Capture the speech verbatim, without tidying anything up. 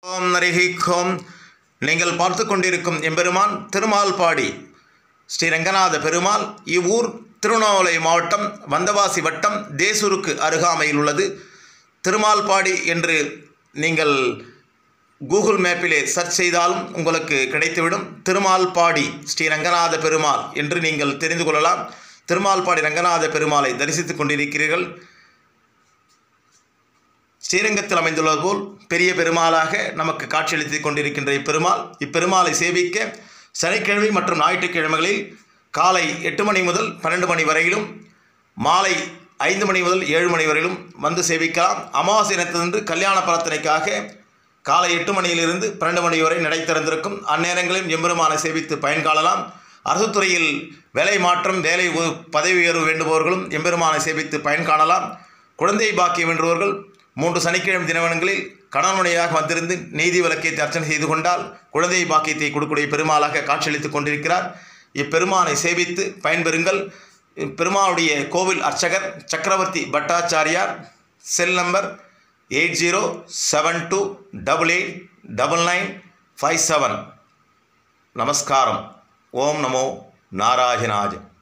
ஓம் நரிஹிக்கும் நீங்கள் பார்த்து கொண்டிருக்கும் எம்பெருமான் திருமால்பாடி ஸ்ரீ ரங்கநாத பெருமாள். இவ்வூர் திருவண்ணாமலை மாவட்டம் வந்தவாசி வட்டம் தேசூருக்கு அருகாமையில் உள்ளது. திருமால்பாடி என்று நீங்கள் கூகுள் மேப்பிலே சர்ச் செய்தாலும் உங்களுக்கு கிடைத்துவிடும். திருமால்பாடி ஸ்ரீ ரங்கநாத பெருமாள் என்று நீங்கள் தெரிந்து கொள்ளலாம். திருமால்பாடி ரங்கநாத பெருமாளை தரிசித்துக் கொண்டிருக்கிறீர்கள். ஸ்ரீரங்கத்தில் அமைந்துள்ளது போல் பெரிய பெருமாளாக நமக்கு காட்சியளித்துக் கொண்டிருக்கின்ற இப்பெருமாள் இப்பெருமாளை சேவிக்க சனிக்கிழமை மற்றும் ஞாயிற்றுக்கிழமைகளில் காலை எட்டு மணி முதல் பன்னெண்டு மணி வரையிலும் மாலை ஐந்து மணி முதல் ஏழு மணி வரையிலும் வந்து சேவிக்கலாம். அமாவாசை தினத்தன்று கல்யாண பிரார்த்தனைக்காக காலை எட்டு மணியிலிருந்து பன்னெண்டு மணி வரை நடை திறந்திருக்கும். அந்நேரங்களிலும் எம்பெருமானை சேவித்து பயன் காணலாம். அரசு துறையில் வேலை மாற்றம் வேலை பதவி உயர்வு வேண்டுபவர்களும் எம்பெருமானை சேவித்து பயன் காணலாம். குழந்தை பாக்கியம் வென்றவர்கள் மூன்று சனிக்கிழமை தினவனங்களில் கணவனையாக வந்திருந்து நீதி விளக்கத்தை அர்ச்சனை செய்து கொண்டால் குழந்தை பாக்கியத்தை கொடுக்கக்கூடிய பெருமாளாக காட்சியளித்துக் கொண்டிருக்கிறார். இப்பெருமானை சேவித்து பயன்பெறுங்கள். பெருமாளுடைய கோவில் அர்ச்சகர் Chakravarthy Bhattacharyar. Cell number eight zero seven two double eight double nine five seven. நமஸ்காரம். ஓம் நமோ நாராயணாய.